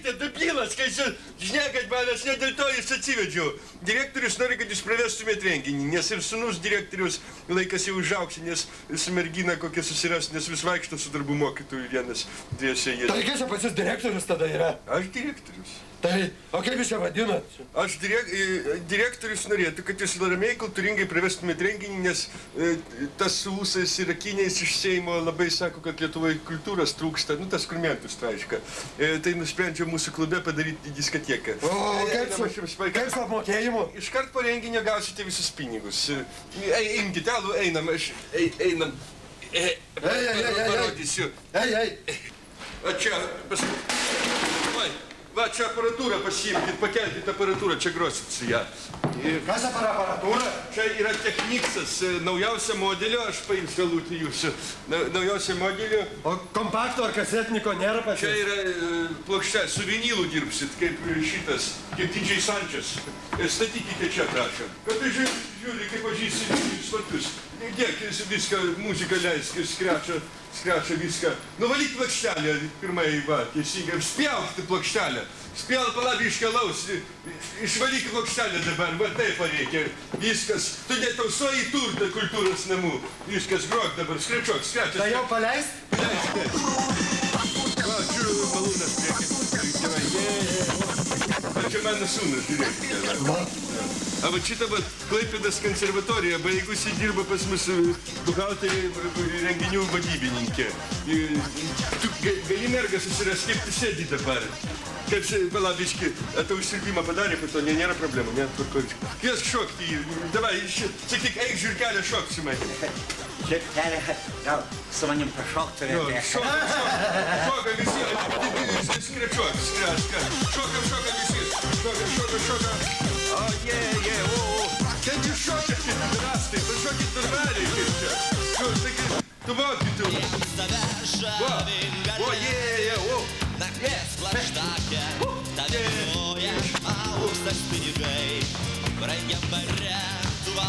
Sakė, debilas, kai žnekat manęs, ne dėl to jis atsivedžiau. Direktorius nori, kad jūs pravestumėt renginį, nes ir sūnus direktorius laikas jau užaugsi, nes su mergina kokia susiras, nes vis vaikšto su darbų mokytojų vienas, dviese jie. Tai kas čia pas jūs direktorius tada yra? Aš direktorius. Tai, o kaip jūs čia vadinat? Aš direktorius norėtų, kad jūs ramiai kultūringai pravestumėt renginį, nes tas su ūsais ir akiniais iš Seimo labai sako, kad Lietuvoje kultūros trūksta, nu tas kurmentus traiška. Tai nusprendžiau mūsų klube padaryti diskotieką. O kaip su apmokėjimu? Iškart po renginio gausite visus pinigus. Imkite, alų, einam, einam. Parodysiu. O čia, oi. Va, čia aparatūrą pasiimkit, pakelkit aparatūrą, čia grosit su ją. Kas aparatūra? Čia yra Technicsas, naujausia modelio, aš paimsiu galutį jūsų. Naujausia modelio. O kompakto ar kasetniko nėra pas jūs? Čia yra plokščia, su vinilu dirbsit, kaip šitas, kaip DJ Sančias. Statykite čia, prašom. Kad tai žiūri, kaip pažįsti svartus. Dėk, viską, muziką leisk, skrečia viską. Nuvalyk plokštelę, pirmai, va, teisingai, spjaukite plokštelę. Spjau palabį iškelaus, išvalyk plokštelę dabar, va taip reikia. Viskas, tu netausoji turtą kultūros namų. Viskas, grok dabar, skrečiok, skrečias. Tai jau paleist? Paleist. Va, žiūriu, malūnas priekį. Čia mano sūnus, žiūrėkite. A va šitą Klaipėdos konservatorija, baigusi dirba pas mus buhalterį renginių vadybininkė. Tu gali mergą susirasti, kaip tu sėdi dabar. Kaip palabiški, tau išsirbimą padarė, po to nėra problemų, ne? Kviesk šokti jį, davai, sakyk, eik žiūrkelę šokti su manimi. Žiūrkelė, gal su manim pašoktumėte? Šoka visi, skrečiuok, šoka visi, šoka. O, ten jūs šokit, rastai, pašokit normaliai, kaip čia. Tu mokytų. O. Nakties plaštakė, tavimoje auksas pinigai, brangiam bare tuva.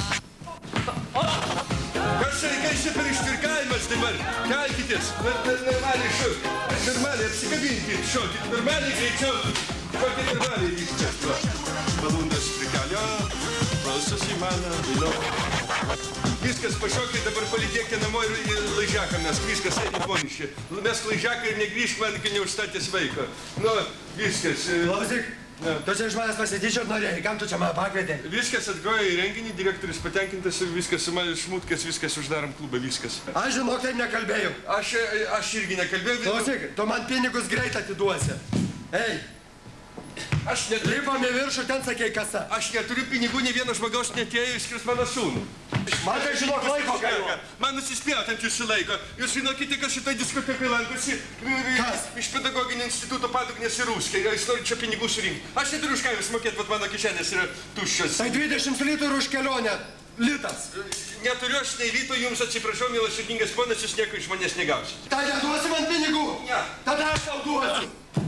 Kas čia per ištvirkavimas dabar? Kelkitės, normaliai šokit, normaliai apsikabinkit, šokit, normaliai greičiau, šokit normaliai viskas. Malūnas prikalio, balsas į mano, vėliau. Viskas, pašokit, dabar palidėkite namo ir laižiaką mes, viskas, eidit ponišė. Mes laižiaką ir negrįžk man, kai neužstatės vaiko. Nu, viskas. Klausyk, tu čia iš manęs pasityčiot norėjai, kam tu čia mane pakvietė? Viskas atgrojo į renginį, direktorius patenkintas ir viskas, su manęs šmutkas, viskas, uždarom klubą, viskas. Aš žinok, taip nekalbėjau. Aš irgi nekalbėjau. Klausyk, tu man pinigus greit atiduosi. Ei. Aš neturiu... Lipam į viršų, ten sakei kasa. Aš neturiu pinigų, ne vieno žmogaus netėjo, išskris mano sūnų. Man tai žinok laiko kainuoja. Man nusispjaut ant jūsų laiko. Jūs žinokite, kas šitą diskotekai lankosi? Kas? Iš pedagoginio instituto Padugnės ir Rūskė. Jis nori čia pinigų surinkti. Aš neturiu už ką jūs mokėti, vat mano kišenės yra tuščios. Tai 20 litrų už kelionę. Litas. Neturiu aš nei lito, jums atsiprašau, mielas širdingas ponas, jūs nieko iš manęs negausite. Tai neduosi man pinigų? Ne. Tada aš tau duosiu.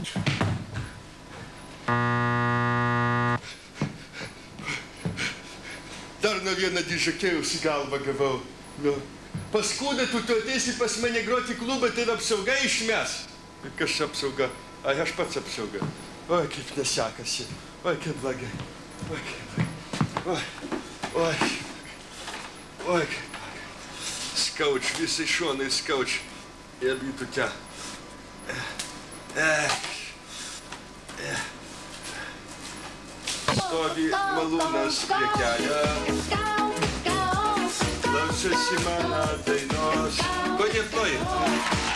Dar nuo vieną dižakėjus į galvą gavau. Paskūda, tu ateisi pas mane groti klubą, tai apsauga išmes. Kas apsauga? Ai, aš pats apsauga. Oi, kaip nesekasi. Oi, kaip blogai. Oi, kaip blogai. Oi, kaip blogai. Skauč, visai šonai skauč. Ir būtų čia. Stovi malūnas prie kelio, klausosi mano dainos. Ko neplojat?